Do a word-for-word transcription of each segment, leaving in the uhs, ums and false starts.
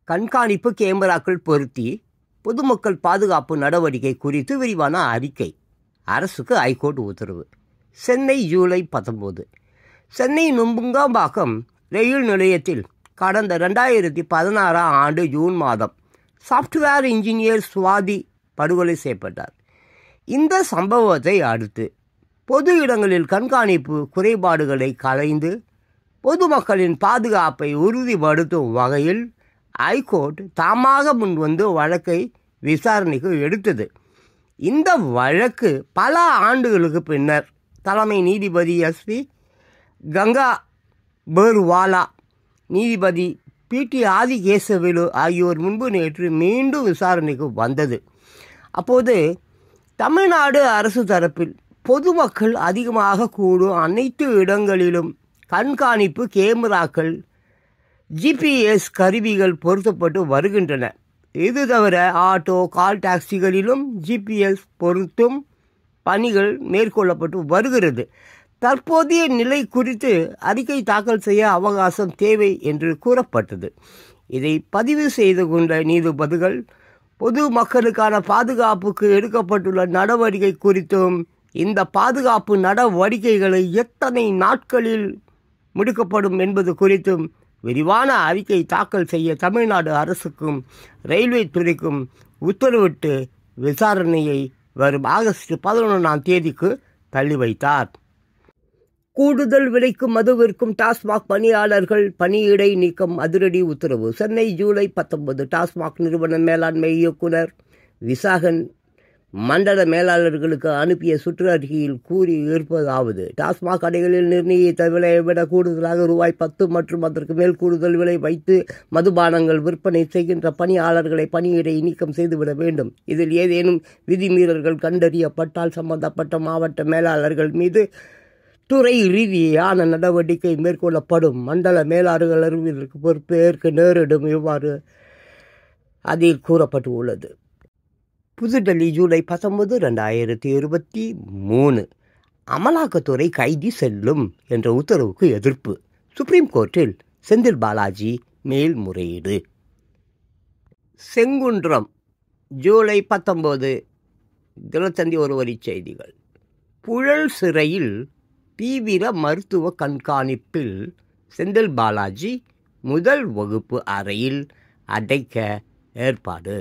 கண்காணிப்பு கேமராக்கள் பொருத்தி பொதுமக்கள் பாதுகாப்பு நடவடிக்கை குறித்து விரிவான அறிக்கை. அரசுக்கு ஐகோர்ட் உத்தரவு. சென்னை ஜூலை பத்தொன்பது. சென்னை நுங்கம்பாக்கம் ரயில் நிலையத்தில் கடந்த ரெண்டாயிரத்தி பதினாறாம் ஆண்டு ஜூன் மாதம் சாஃப்ட்வேர் இன்ஜினியர் சுவாதி படுகொலை செய்யப்பட்டார். இந்த சம்பவத்தை அடுத்து பொது இடங்களில் கண்காணிப்பு குறைபாடுகளை களைந்து பொதுமக்களின் பாதுகாப்பை உறுதிப்படுத்தும் வகையில் ஐகோர்ட் தாமாக முன்வந்து வழக்கை விசாரணைக்கு எடுத்தது. இந்த வழக்கு பல ஆண்டுகளுக்கு பின்னர் தலைமை நீதிபதி எஸ் பி கங்கா பர்வாலா, நீதிபதி பி டி ஆதிகேசவேலு ஆகியோர் முன்பு நேற்று மீண்டும் விசாரணைக்கு வந்தது. அப்போது தமிழ்நாடு அரசு தரப்பில் பொதுமக்கள் அதிகமாக கூடும் அனைத்து இடங்களிலும் கண்காணிப்பு கேமராக்கள், ஜிபிஎஸ் கருவிகள் பொருத்தப்பட்டு வருகின்றன. இது தவிர ஆட்டோ, கால் டாக்ஸிகளிலும் ஜிபிஎஸ் பொருத்தும் பணிகள் மேற்கொள்ளப்பட்டு வருகிறது. தற்போதைய நிலை குறித்து அறிக்கை தாக்கல் செய்ய அவகாசம் தேவை என்று கூறப்பட்டது. இதை பதிவு செய்து கொண்ட நீதிபதிகள் பொது மக்களுக்கான பாதுகாப்புக்கு எடுக்கப்பட்டுள்ள நடவடிக்கை குறித்தும் இந்த பாதுகாப்பு நடவடிக்கைகளை எத்தனை நாட்களில் முடிக்கப்படும் என்பது குறித்தும் விரிவான அறிக்கை தாக்கல் செய்ய தமிழ்நாடு அரசுக்கும் ரயில்வே துறைக்கும் உத்தரவிட்டு விசாரணையை வரும் ஆகஸ்ட் பதினொன்றாம் தேதிக்கு தள்ளி வைத்தார். கூடுதல் விலைக்கு மது விற்கும் டாஸ்மாக் பணியாளர்கள் பணியிடை நீக்கம் அதிரடி உத்தரவு. சென்னை ஜூலை பத்தொன்பது. டாஸ்மாக் நிறுவன மேலாண்மை இயக்குனர் விசாகன் மண்டல மேலாளர்களுக்கு அனுப்பிய சுற்றறிக்கையில் கூறி இருப்பதாவது: டாஸ்மாக் கடைகளில் நிர்ணயித்த விலையை விட கூடுதலாக ரூபாய் பத்து மற்றும் அதற்கு மேல் கூடுதல் விலை வைத்து மதுபானங்கள் விற்பனை செய்கின்ற பணியாளர்களை பணியிடை நீக்கம் செய்துவிட வேண்டும். இதில் ஏதேனும் விதிமீறல்கள் கண்டறியப்பட்டால் சம்பந்தப்பட்ட மாவட்ட மேலாளர்கள் மீது துறை ரீதியான நடவடிக்கை மேற்கொள்ளப்படும். மண்டல மேலாளர்கள் இதற்கு பொறுப்பேற்க நேரிடும். இவ்வாறு அதில் கூறப்பட்டு உள்ளது. புதுடெல்லி ஜூலை பத்தொன்பது ரெண்டாயிரத்தி இருபத்தி மூணு. அமலாக்கத்துறை கைதி செல்லும் என்ற உத்தரவுக்கு எதிர்ப்பு. சுப்ரீம் கோர்ட்டில் செந்தில் பாலாஜி மேல்முறையீடு. செங்குன்றம் ஜூலை பத்தொன்பது. தினத்தந்தி ஒரு வரி செய்திகள். புழல் சிறையில் தீவிர மருத்துவ கண்காணிப்பில் செந்தில் பாலாஜி முதல் வகுப்பு அறையில் அடைக்க ஏற்பாடு.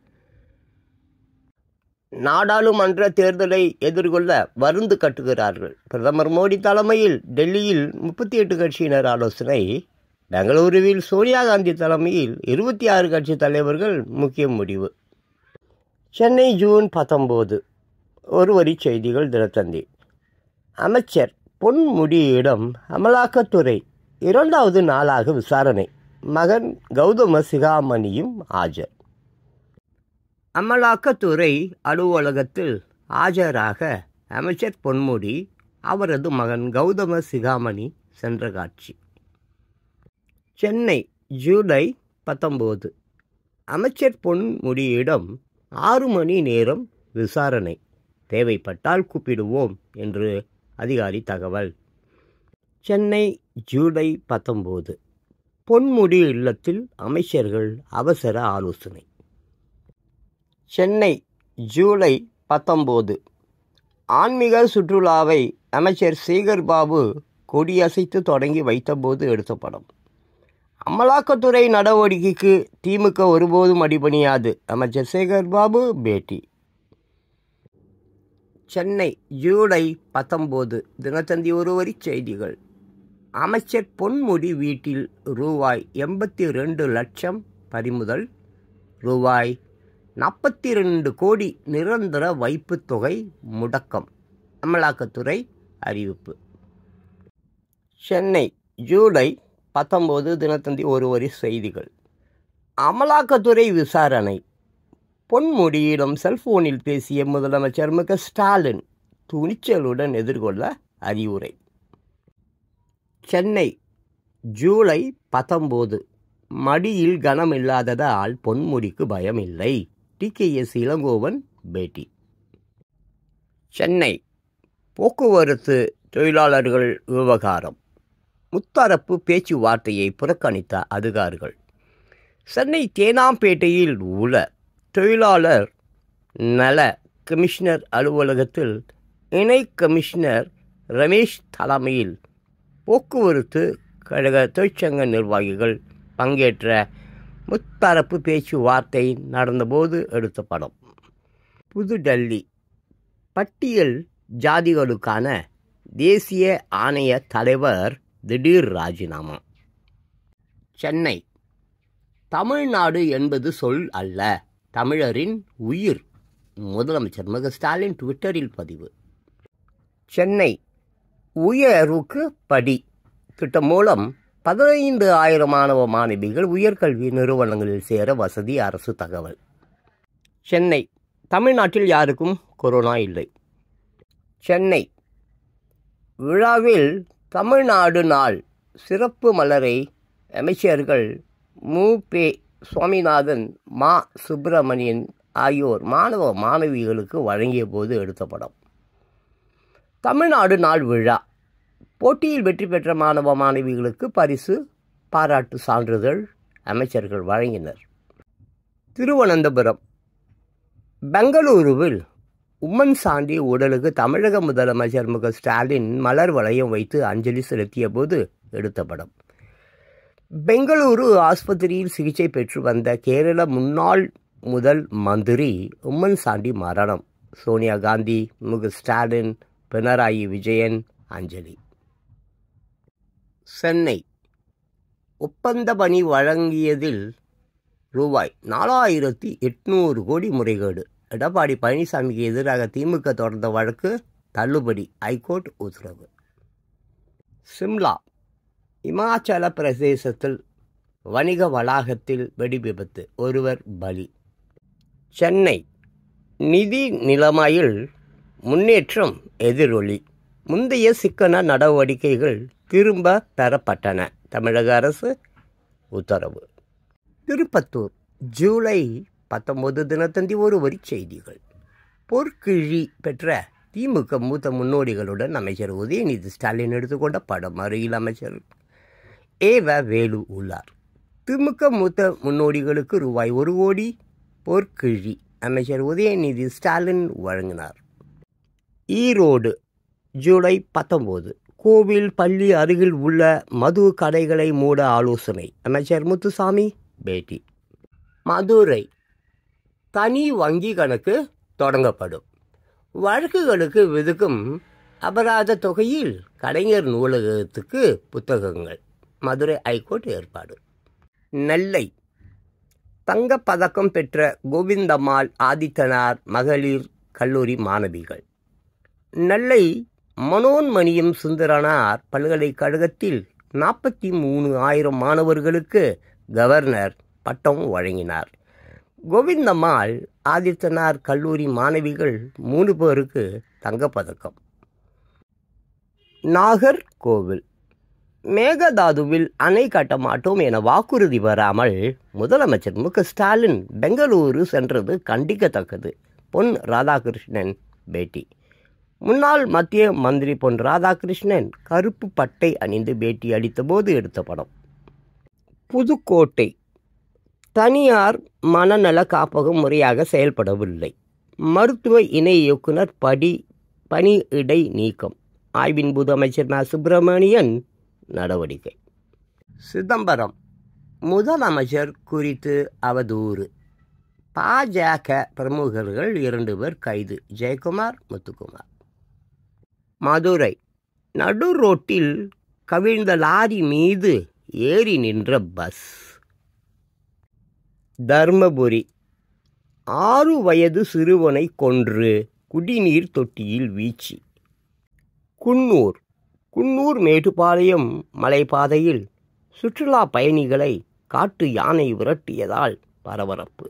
நாடாளுமன்ற தேர்தலை எதிர்கொள்ள மருந்து கட்டுகிறார்கள். பிரதமர் மோடி தலைமையில் டெல்லியில் முப்பத்தி எட்டு கட்சியினர் ஆலோசனை. பெங்களூருவில் சோனியா காந்தி தலைமையில் இருபத்தி ஆறு கட்சி தலைவர்கள் முக்கிய முடிவு. சென்னை ஜூன் பத்தொன்பது. ஒரு வரி செய்திகள் தினத்தந்தி. அமைச்சர் பொன்முடியிடம் அமலாக்கத்துறை இரண்டாவது நாளாக விசாரணை. மகன் கௌதம சிகாமணியும் ஆஜர். அமலாக்கத்துறை அலுவலகத்தில் ஆஜராக அமைச்சர் பொன்முடி, அவரது மகன் கௌதம சிகாமணி சென்ற காட்சி. சென்னை ஜூலை பத்தொன்பது. அமைச்சர் பொன்முடியிடம் ஆறு மணி நேரம் விசாரணை. தேவைப்பட்டால் கூப்பிடுவோம் என்று அதிகாரி தகவல். சென்னை ஜூலை பத்தொன்பது. பொன்முடி இல்லத்தில் அமைச்சர்கள் அவசர ஆலோசனை. சென்னை ஜூலை பத்தொன்பது. ஆன்மீக சுற்றுலாவை அமைச்சர் சேகர் பாபு கொடியசைத்து தொடங்கி வைத்தபோது எடுத்த படம். அமலாக்கத்துறை நடவடிக்கைக்கு திமுக ஒருபோதும் அடிபணியாது. அமைச்சர் சேகர் பாபு பேட்டி. சென்னை ஜூலை பத்தொன்பது. தினத்தந்தி ஒரு வரி செய்திகள். அமைச்சர் பொன்முடி வீட்டில் ரூபாய் எண்பத்தி ரெண்டு லட்சம் பறிமுதல். ரூபாய் நாற்பத்தி ரெண்டு கோடி நிரந்தர வைப்புத் தொகை முடக்கம். அமலாக்கத்துறை அறிவிப்பு. சென்னை ஜூலை பத்தொன்பது. தினத்தந்தி ஒரு வரி செய்திகள். அமலாக்கத்துறை விசாரணை. பொன்முடியிடம் செல்போனில் பேசிய முதலமைச்சர் மு க ஸ்டாலின் துணிச்சலுடன் எதிர்கொள்ள அறிவுரை. சென்னை ஜூலை பத்தொன்பது. மடியில் கனம் இல்லாததால் பொன்முடிக்கு பயம் இல்லை. டி கே எஸ் இளங்கோவன் பேட்டி. சென்னை போக்குவரத்து தொழிலாளர்கள் விவகாரம். முத்தரப்பு பேச்சுவார்த்தையை புறக்கணித்த அதிகாரிகள். சென்னை தேனாம்பேட்டையில் உள்ள தொழிலாளர் நல கமிஷனர் அலுவலகத்தில் இணை கமிஷனர் ரமேஷ் தலைமையில் போக்குவரத்து கழக தொழிற்சங்க நிர்வாகிகள் பங்கேற்ற முத்தரப்பு பேச்சுவார்த்தை நடந்தபோது எடுத்த படம். புதுடெல்லி பட்டியல் ஜாதிகளுக்கான தேசிய ஆணைய தலைவர் திடீர் ராஜினாமா. சென்னை தமிழ்நாடு என்பது சொல் அல்ல, தமிழரின் உயிர். முதலமைச்சர் மு க ஸ்டாலின் ட்விட்டரில் பதிவு. சென்னை உயர்வுக்கு படி திட்டம் மூலம் பதினைந்து ஆயிரம் மாணவ மாணவிகள் உயர்கல்வி நிறுவனங்களில் சேர வசதி அரசு தகவல். சென்னை தமிழ்நாட்டில் யாருக்கும் கொரோனா இல்லை. சென்னை விழாவில் தமிழ்நாடு நாள் சிறப்பு மலரை அமைச்சர்கள் மு பெ சுவாமிநாதன், மா சுப்பிரமணியன் ஆகியோர் மாணவ மாணவிகளுக்கு வழங்கிய போது எடுத்த படம். தமிழ்நாடு நாள் விழா போட்டியில் வெற்றி பெற்ற மாணவ மாணவிகளுக்கு பரிசு, பாராட்டு சான்றிதழ் அமைச்சர்கள் வழங்கினர். திருவனந்தபுரம் பெங்களூருவில் உம்மன் சாண்டி உடலுக்கு தமிழக முதலமைச்சர் மு க ஸ்டாலின் மலர் வளையம் வைத்து அஞ்சலி செலுத்திய போது எடுத்த படம். பெங்களூரு ஆஸ்பத்திரியில் சிகிச்சை பெற்று வந்த கேரள முன்னாள் முதல் மந்திரி உம்மன் சாண்டி மரணம். சோனியா காந்தி, மு க ஸ்டாலின், பினராயி விஜயன் அஞ்சலி. சென்னை ஒப்பந்த பணி வழங்கியதில் ரூபாய் நாலாயிரத்தி எட்நூறு கோடி முறைகேடு. எடப்பாடி பழனிசாமிக்கு எதிராக திமுக தொடர்ந்த வழக்கு தள்ளுபடி, ஐகோர்ட் உத்தரவு. சிம்லா இமாச்சல பிரதேசத்தில் வணிக வளாகத்தில் வெடி விபத்து, ஒருவர் பலி. சென்னை நிதி நிலைமையில் முன்னேற்றம் எதிரொலி, முந்தைய சிக்கன நடவடிக்கைகள் திரும்ப பெறப்பட்டன, தமிழக அரசு உத்தரவு. திருப்பத்தூர் ஜூலை பத்தொன்பது தினத்தந்தி ஒரு வரி செய்திகள். பொற்கிழி பெற்ற திமுக மூத்த முன்னோடிகளுடன் அமைச்சர் உதயநிதி ஸ்டாலின் எடுத்துக்கொண்ட படம். அருகில் அமைச்சர் ஏ வ வேலு உள்ளார். திமுக மூத்த முன்னோடிகளுக்கு ரூபாய் ஒரு கோடி பொற்கிழி அமைச்சர் உதயநிதி ஸ்டாலின் வழங்கினார். ஈரோடு ஜூலை பத்தொன்பது கோவில் பள்ளி அருகில் உள்ள மது கடைகளை மூட ஆலோசனை, அமைச்சர் முத்துசாமி பேட்டி. மதுரை தனி வங்கி கணக்கு தொடங்கப்படும், வழக்குகளுக்கு விதிக்கும் அபராத தொகையில் கலைஞர் நூலகத்துக்கு புத்தகங்கள், மதுரை ஐகோர்ட் ஏற்பாடு. நெல்லை தங்கப்பதக்கம் பெற்ற கோவிந்தம்மாள் ஆதித்தனார் மகளிர் கல்லூரி மாணவிகள். நெல்லை மனோன்மணியம் சுந்தரனார் பல்கலைக்கழகத்தில் நாற்பத்தி மூணு ஆயிரம் மாணவர்களுக்கு கவர்னர் பட்டம் வழங்கினார். கோவிந்தம்மாள் ஆதித்தனார் கல்லூரி மாணவிகள் மூணு பேருக்கு தங்கப்பதக்கம். நாகர்கோவில் மேகதாதுவில் அணை கட்ட மாட்டோம் என வாக்குறுதி வராமல் முதலமைச்சர் மு க ஸ்டாலின் பெங்களூரு சென்றது கண்டிக்கத்தக்கது, பொன் ராதாகிருஷ்ணன் பேட்டி. முன்னாள் மத்திய மந்திரி பொன் ராதாகிருஷ்ணன் கருப்பு பட்டை அணிந்து பேட்டி அளித்த போது எடுத்த படம். புதுக்கோட்டை தனியார் மனநல காப்பகம் முறையாக செயல்படவில்லை, மருத்துவ இணை இயக்குனர் படி பணி இடை நீக்கம், ஆய்வின் போது அமைச்சர் மா சுப்பிரமணியன் நடவடிக்கை. சிதம்பரம் முதலமைச்சர் குறித்து அவதூறு, பாஜக பிரமுகர்கள் இரண்டு பேர் கைது, ஜெயக்குமார், முத்துக்குமார். மதுரை நடு ரோட்டில் கவிழ்ந்த லாரி மீது ஏறி நின்ற பஸ். தர்மபுரி ஆறு வயது சிறுவனை கொன்று குடிநீர் தொட்டியில் வீழ்ச்சி. குன்னூர் குன்னூர் மேட்டுப்பாளையம் மலைப்பாதையில் சுற்றுலா பயணிகளை காட்டு யானை விரட்டியதால் பரபரப்பு.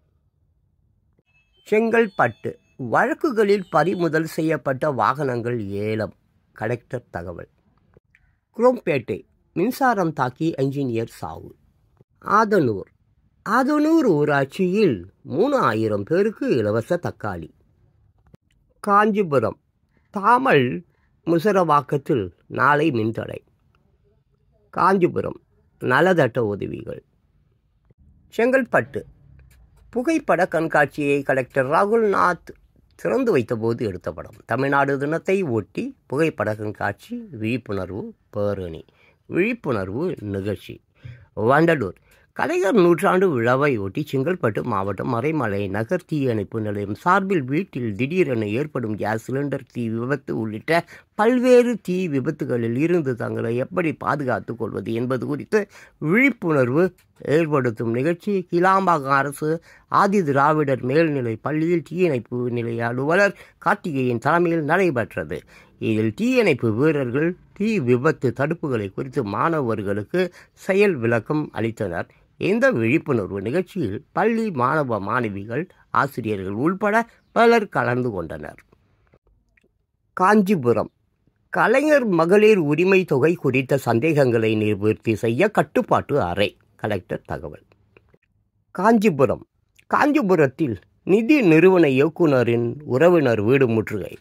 செங்கல்பட்டு வழக்குகளில் பறிமுதல் செய்யப்பட்ட வாகனங்கள் ஏலம், கலெக்டர் தகவல். குரோம்பேட்டை மின்சாரம் தாக்கி என்ஜினியர் சாவு. ஆதனூர் ஆதனூர் ஊராட்சியில் மூணு ஆயிரம் பேருக்கு இலவச தக்காளி. காஞ்சிபுரம் தாமல் முசரவாக்கத்தில் நாளை மின்தடை. காஞ்சிபுரம் நலதட்ட உதவிகள். செங்கல்பட்டு புகைப்பட கண்காட்சியை கலெக்டர் ராகுல்நாத் திறந்து வைத்தபோது எடுத்த படம். தமிழ்நாடு தினத்தை ஒட்டி புகைப்பட கண்காட்சி, விழிப்புணர்வு பேரணி, விழிப்புணர்வு நிகழ்ச்சி. வண்டலூர் கலைஞர் நூற்றாண்டு விழாவை ஒட்டி செங்கல்பட்டு மாவட்டம் மறைமலை நகர் தீயணைப்பு நிலையம் சார்பில் வீட்டில் திடீரென ஏற்படும் கேஸ் சிலிண்டர் தீ விபத்து உள்ளிட்ட பல்வேறு தீ விபத்துகளில் இருந்து தங்களை எப்படி பாதுகாத்துக் கொள்வது என்பது குறித்து விழிப்புணர்வு ஏற்படுத்தும் நிகழ்ச்சி கிளாம்பாக்கம் அரசு ஆதி திராவிடர் மேல்நிலை பள்ளியில் தீயணைப்பு நிலைய அலுவலர் கார்த்திகேயன் தலைமையில் நடைபெற்றது. இதில் தீயணைப்பு வீரர்கள் தீ விபத்து தடுப்புகளை குறித்து மாணவர்களுக்கு செயல் விளக்கம் அளித்தனர். இந்த விழிப்புணர்வு நிகழ்ச்சியில் பள்ளி மாணவ மாணவிகள், ஆசிரியர்கள் உள்பட பலர் கலந்து கொண்டனர். காஞ்சிபுரம் கலைஞர் மகளிர் உரிமை தொகை குறித்த சந்தேகங்களை நிவர்த்தி செய்ய கட்டுப்பாட்டு அறை, கலெக்டர் தகவல். காஞ்சிபுரம் காஞ்சிபுரத்தில் நிதி நிறுவன இயக்குநரின் உறவினர் வீடு முற்றுகை.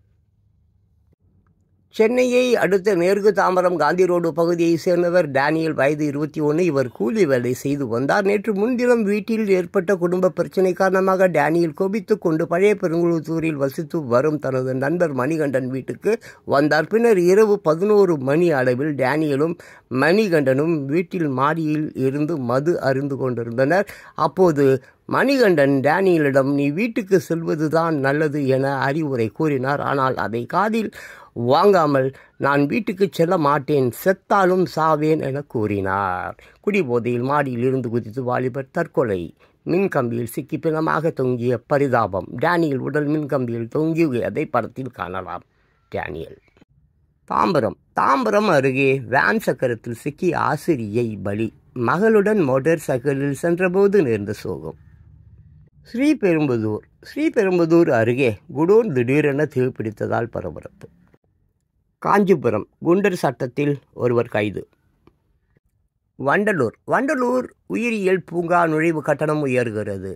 சென்னையை அடுத்த மேற்கு தாம்பரம் காந்தி ரோடு பகுதியைச் சேர்ந்தவர் டேனியல், வயது இருபத்தி ஒன்று. இவர் கூலி வேலை செய்து வந்தார். நேற்று முன்தினம் வீட்டில் ஏற்பட்ட குடும்ப பிரச்சினை காரணமாக டேனியல் கோபித்துக் கொண்டு பழைய பெருங்குளத்தூரில் வசித்து வரும் தனது நண்பர் மணிகண்டன் வீட்டுக்கு வந்தார். பின்னர் இரவு பதினோரு மணி அளவில் டேனியலும் மணிகண்டனும் வீட்டில் மாடியில் இருந்து மது அருந்து கொண்டிருந்தனர். அப்போது மணிகண்டன் டேனியலிடம் நீ வீட்டுக்கு செல்வதுதான் நல்லது என அறிவுரை கூறினார். ஆனால் அதை காதில் வாங்காமல் நான் வீட்டுக்கு செல்ல மாட்டேன், செத்தாலும் சாவேன் என கூறினார். குடிபோதையில் மாடியில் இருந்து குதித்து வாலிபர் தற்கொலை. மின்கம்பியில் சிக்கி பிணமாக தொங்கிய பரிதாபம். டேனியல் உடல் மின்கம்பியில் தொங்கியதை படத்தில் காணலாம். டேனியல். தாம்பரம் தாம்பரம் அருகே வேன் சக்கரத்தில் சிக்கி ஆசிரியை பலி. மகளுடன் மோட்டார் சைக்கிளில் சென்றபோது நேர்ந்த சோகம். ஸ்ரீபெரும்புதூர் ஸ்ரீபெரும்புதூர் அருகே குடோன் திடீரென தீப்பிடித்ததால் பரபரப்பு. காஞ்சிபுரம் குண்டர் சட்டத்தில் ஒருவர் கைது. வண்டலூர் வண்டலூர் உயிரியல் பூங்கா நுழைவு கட்டணம் உயர்கிறது.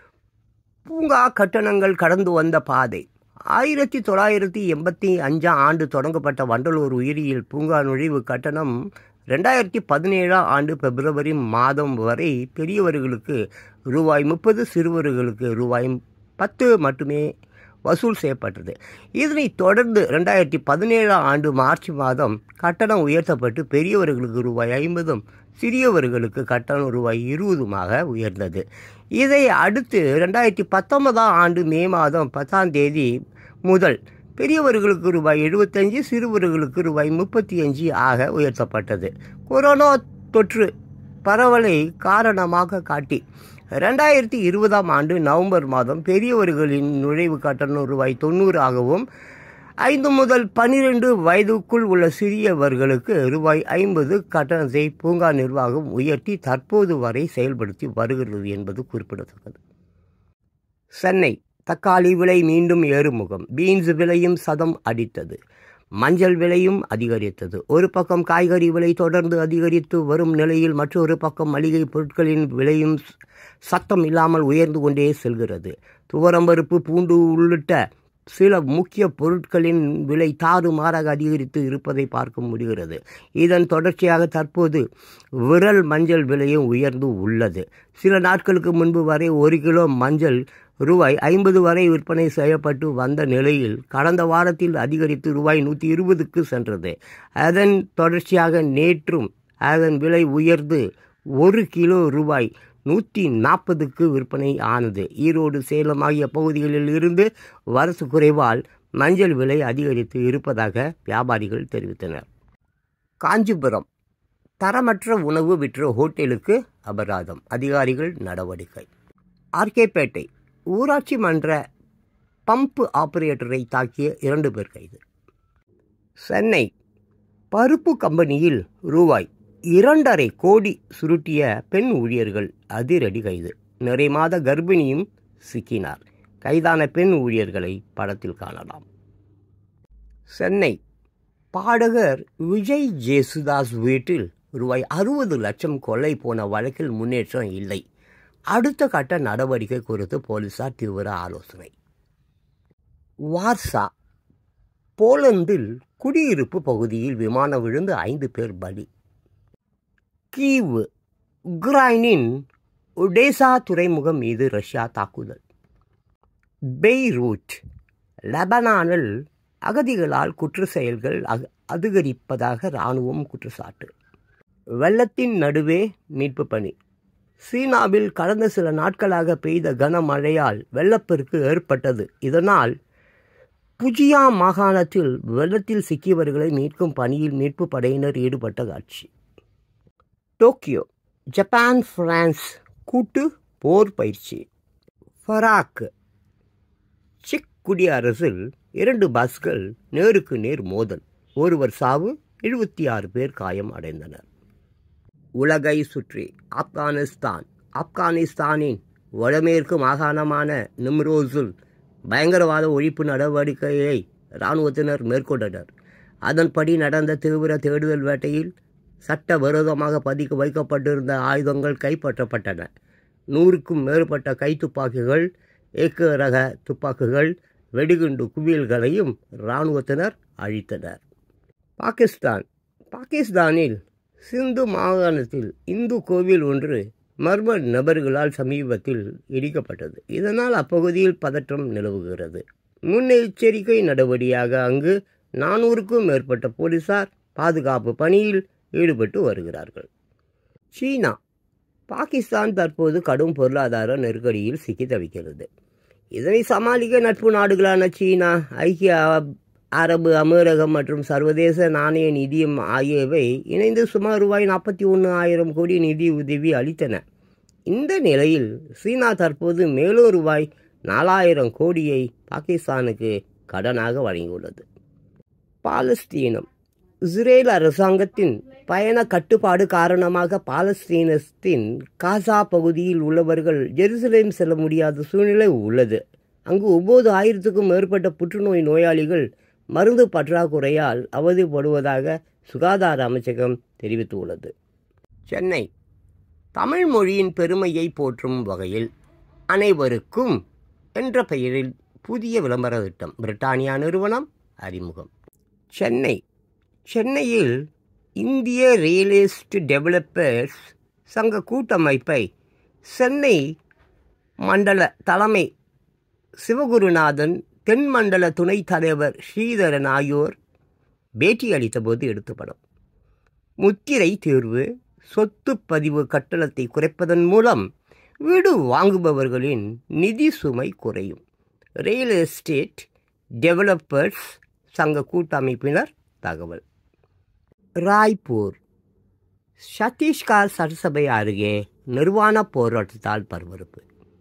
பூங்கா கட்டணங்கள் கடந்து வந்த பாதை. ஆயிரத்தி தொள்ளாயிரத்தி எண்பத்தி அஞ்சாம் ஆண்டு தொடங்கப்பட்ட வண்டலூர் உயிரியல் பூங்கா நுழைவு கட்டணம் ரெண்டாயிரத்தி பதினேழாம் ஆண்டு பிப்ரவரி மாதம் வரை பெரியவர்களுக்கு ரூபாய் முப்பது, சிறுவர்களுக்கு ரூபாய் பத்து மட்டுமே வசூல் செய்யப்பட்டது. இதனைத் தொடர்ந்து ரெண்டாயிரத்தி பதினேழாம் ஆண்டு மார்ச் மாதம் கட்டணம் உயர்த்தப்பட்டு பெரியவர்களுக்கு ரூபாய் ஐம்பதும், சிறியவர்களுக்கு கட்டணம் ரூபாய் இருபதுமாக உயர்ந்தது. இதை அடுத்து ரெண்டாயிரத்தி பத்தொன்பதாம் ஆண்டு மே மாதம் பத்தாம் தேதி முதல் பெரியவர்களுக்கு ரூபாய் எழுபத்தஞ்சு, சிறுவர்களுக்கு ரூபாய் முப்பத்தி அஞ்சு ஆக உயர்த்தப்பட்டது. கொரோனா தொற்று பரவலை காரணமாக காட்டி ரெண்டாயிரத்தி இருபதாம் ஆண்டு நவம்பர் மாதம் பெரியவர்களின் நுழைவு கட்டணம் ரூபாய் தொண்ணூறு ஆகவும், ஐந்து முதல் பனிரெண்டு வயதுக்குள் உள்ள சிறியவர்களுக்கு ரூபாய் ஐம்பது கட்டணத்தை பூங்கா நிர்வாகம் உயர்த்தி தற்போது வரை செயல்படுத்தி வருகிறது என்பது குறிப்பிடத்தக்கது. சென்னை தக்காளி விலை மீண்டும் ஏறுமுகம். பீன்ஸ் விலையும் சதம் அடித்தது. மஞ்சள் விலையும் அதிகரித்தது. ஒரு பக்கம் காய்கறி விலை தொடர்ந்து அதிகரித்து வரும் நிலையில் மற்றொரு பக்கம் மளிகை பொருட்களின் விலையும் சத்தம் இல்லாமல் உயர்ந்து கொண்டே செல்கிறது. துவரம்பருப்பு, பூண்டு உள்ளிட்ட சில முக்கிய பொருட்களின் விலை தாறுமாறாக அதிகரித்து இருப்பதை பார்க்க முடிகிறது. இதன் தொடர்ச்சியாக தற்போது விரல் மஞ்சள் விலையும் உயர்ந்து உள்ளது. சில நாட்களுக்கு முன்பு வரை ஒரு கிலோ மஞ்சள் ரூபாய் ஐம்பது வரை விற்பனை செய்யப்பட்டு வந்த நிலையில் கடந்த வாரத்தில் அதிகரித்து ரூபாய் நூற்றி இருபதுக்கு சென்றது. அதன் தொடர்ச்சியாக நேற்றும் அதன் விலை உயர்ந்து ஒரு கிலோ ரூபாய் நூற்றி நாற்பதுக்கு விற்பனை ஆனது. ஈரோடு, சேலம் ஆகிய பகுதிகளில் இருந்து வரத்து குறைவால் மஞ்சள் விலை அதிகரித்து இருப்பதாக வியாபாரிகள் தெரிவித்தனர். காஞ்சிபுரம் தரமற்ற உணவு விற்ற ஹோட்டலுக்கு அபராதம், அதிகாரிகள் நடவடிக்கை. ஆர்கேபேட்டை ஊராட்சி மன்ற பம்பு ஆபரேட்டரை தாக்கிய இரண்டு பேர் கைது. சென்னை பருப்பு கம்பெனியில் ரூபாய் இரண்டரை கோடி சுருட்டிய பெண் ஊழியர்கள் அதிரடி கைது. நிறை மாத கர்ப்பிணியும் சிக்கினார். கைதான பெண் ஊழியர்களை படத்தில் காணலாம். சென்னை பாடகர் விஜய் ஜேசுதாஸ் வீட்டில் ரூபாய் அறுபது லட்சம் கொள்ளை போன வழக்கில் முன்னேற்றம் இல்லை. அடுத்த கட்ட நடவடிக்கை குறித்து போலீசார் தீவிர ஆலோசனை. வார்சா போலந்தில் குடியிருப்பு பகுதியில் விமானம் விழுந்து ஐந்து பேர் பலி. கீவ் உக்ரைனின் ஒடேசா துறைமுகம் மீது ரஷ்யா தாக்குதல். பெய்ரூட் லெபனானில் அகதிகளால் குற்ற செயல்கள் அதிகரிப்பதாக இராணுவம் குற்றச்சாட்டு. வெள்ளத்தின் நடுவே மீட்பு பணி. சீனாவில் கடந்த சில நாட்களாக பெய்த கனமழையால் வெள்ளப்பெருக்கு ஏற்பட்டது. இதனால் புஜியா மாகாணத்தில் வெள்ளத்தில் சிக்கியவர்களை மீட்கும் பணியில் மீட்பு படையினர் ஈடுபட்ட காட்சி. டோக்கியோ ஜப்பான் பிரான்ஸ் கூட்டு போர் பயிற்சி. ஃபராக் செக் குடியரசில் இரண்டு பஸ்கள் நேருக்கு நேர் மோதல், ஒருவர் சாவு, எழுபத்தி ஆறு பேர் காயம் அடைந்தனர். உலகை சுற்றி ஆப்கானிஸ்தான். ஆப்கானிஸ்தானின் வடமேற்கு மாகாணமான நிம்ரோஸில் பயங்கரவாத ஒழிப்பு நடவடிக்கையை இராணுவத்தினர் மேற்கொண்டனர். அதன்படி நடந்த தீவிர தேடுதல் வேட்டையில் சட்டவிரோதமாக பதுக்கி வைக்கப்பட்டிருந்த ஆயுதங்கள் கைப்பற்றப்பட்டன. நூறுக்கும் மேற்பட்ட கைத்துப்பாக்கிகள், ஏக்க ரக துப்பாக்கிகள், வெடிகுண்டு குவியல்களையும் இராணுவத்தினர் அழித்தனர். பாகிஸ்தான். பாகிஸ்தானில் சிந்து மாகாணத்தில் இந்து கோவில் ஒன்று மர்ம நபர்களால் சமீபத்தில் இடிக்கப்பட்டது. இதனால் அப்பகுதியில் பதற்றம் நிலவுகிறது. முன்னெச்சரிக்கை நடவடிக்கையாக அங்கு நானூறுக்கும் மேற்பட்ட போலீசார் பாதுகாப்பு பணியில் ஈடுபட்டு வருகிறார்கள். சீனா. பாகிஸ்தான் தற்போது கடும் பொருளாதார நெருக்கடியில் சிக்கி தவிக்கிறது. இதனை சமாளிக்க நட்பு நாடுகளான சீனா, ஐக்கிய அரபு அமீரகம் மற்றும் சர்வதேச நாணய நிதியம் ஆகியவை இணைந்து சுமார் ரூபாய் நாற்பத்தி ஒன்று ஆயிரம் கோடி நிதி உதவி அளித்தன. இந்த நிலையில் சீனா தற்போது மேலும் ரூபாய் நாலாயிரம் கோடியை பாகிஸ்தானுக்கு கடனாக வழங்கியுள்ளது. பாலஸ்தீனம். இஸ்ரேல் அரசாங்கத்தின் பயண கட்டுப்பாடு காரணமாக பாலஸ்தீனத்தின் காசா பகுதியில் உள்ளவர்கள் ஜெருசலேம் செல்ல முடியாத சூழ்நிலை உள்ளது. அங்கு ஒன்பது ஆயிரத்துக்கும் மேற்பட்ட புற்றுநோய் நோயாளிகள் மருந்து பற்றாக்குறையால் அவதிப்படுவதாக சுகாதார அமைச்சகம் தெரிவித்துள்ளது. சென்னை. தமிழ் மொழியின் பெருமையை போற்றும் வகையில் அனைவருக்கும் என்ற பெயரில் புதிய விளம்பர திட்டம் பிரிட்டானியா நிறுவனம் அறிமுகம். சென்னை. சென்னையில் இந்திய ரியல் எஸ்டேட் டெவலப்பர்ஸ் சங்க கூட்டமைப்பை சென்னை மண்டல தலைமை சிவகுருநாதன், தென்மண்டல துணைத் தலைவர் ஸ்ரீதரன் ஆகியோர் பேட்டி அளித்தபோது எடுத்த படம். முத்திரை தேர்வு, சொத்து பதிவு கட்டணத்தை குறைப்பதன் மூலம் வீடு வாங்குபவர்களின் நிதி சுமை குறையும். ரியல் எஸ்டேட் டெவலப்பர்ஸ் சங்க கூட்டமைப்பினர் தகவல். ராய்ப்பூர். சத்தீஸ்கர் சட்டசபை அருகே நிர்வாண போராட்டத்தால் பரபரப்பு.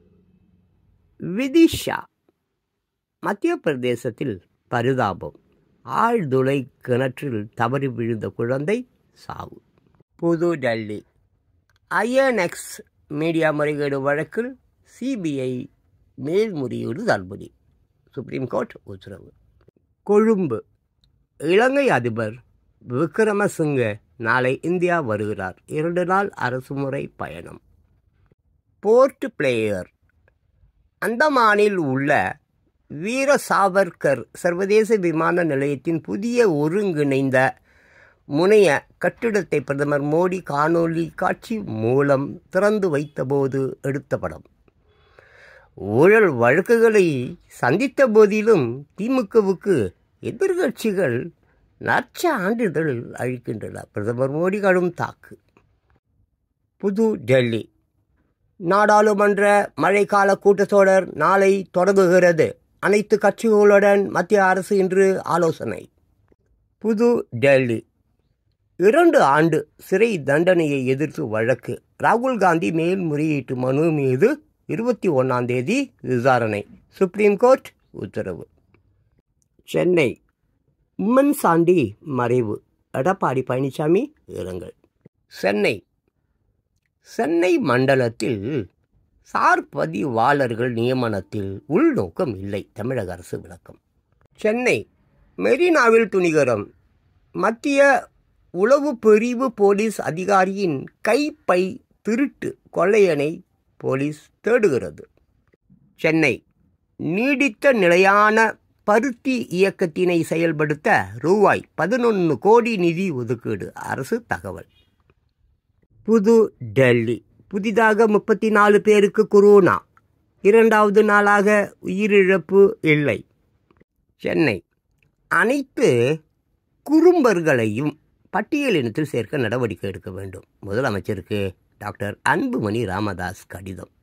விதிஷா. மத்திய பிரதேசத்தில் பரிதாபம், ஆழ்துளை கிணற்றில் தவறி விழுந்த குழந்தை சாவு. புது டெல்லி. ஐஎன்எக்ஸ் மீடியா முறைகேடு வழக்கில் சிபிஐ மேல்முறையீடு தள்ளுபடி, சுப்ரீம் கோர்ட் உத்தரவு. கொழும்பு. இலங்கை அதிபர் விக்ரமசிங்க நாளை இந்தியா வருகிறார். இரண்டு நாள் அரசுமுறை பயணம். Board player. அந்தமானில் உள்ள வீர சாவர்கர் சர்வதேச விமான நிலையத்தின் புதிய ஒருங்கிணைந்த முனைய கட்டிடத்தை பிரதமர் மோடி காணொலி காட்சி மூலம் திறந்து வைத்தபோது எடுத்த படம். ஊழல் வழக்குகளை சந்தித்த போதிலும் திமுகவுக்கு எதிர்கட்சிகள் நற்ச ஆண்டுகள் அளிக்கின்றன. பிரதமர் மோடி கடும் தாக்கு. புது டெல்லி. நாடாளுமன்ற மழைக்கால கூட்டத்தொடர் நாளை தொடங்குகிறது. அனைத்து கட்சிகளுடன் மத்திய அரசு இன்று ஆலோசனை. புது டெல்லி. இரண்டு ஆண்டு சிறை தண்டனையை எதிர்த்து வழக்கு. ராகுல் காந்தி மேல்முறையீட்டு மனு மீது இருபத்தி ஒன்றாம் தேதி விசாரணை, சுப்ரீம் கோர்ட் உத்தரவு. சென்னை. உம்மன் சாண்டி மறைவு, எடப்பாடி பழனிசாமி இரங்கல். சென்னை. சென்னை மண்டலத்தில் சார் பதிவாளர்கள் நியமனத்தில் உள்நோக்கம் இல்லை, தமிழக அரசு விளக்கம். சென்னை. மெரினாவில் துணிகரம். மத்திய உளவு பிரிவு போலீஸ் அதிகாரியின் கைப்பை திருட்டு, கொள்ளையனை போலீஸ் தேடுகிறது. சென்னை. நீடித்த நிலையான பருத்தி இயக்கத்தினை செயல்படுத்த ரூபாய் பதினொன்று கோடி நிதி ஒதுக்கீடு, அரசு தகவல். புது டெல்லி. புதிதாக முப்பத்தி நாலு பேருக்கு கொரோனா, இரண்டாவது நாளாக உயிரிழப்பு இல்லை. சென்னை, அனைத்து குறும்பர்களையும் பட்டியலினத்தில் சேர்க்க நடவடிக்கை எடுக்க வேண்டும். முதலமைச்சருக்கு டாக்டர் அன்புமணி ராமதாஸ் கடிதம்.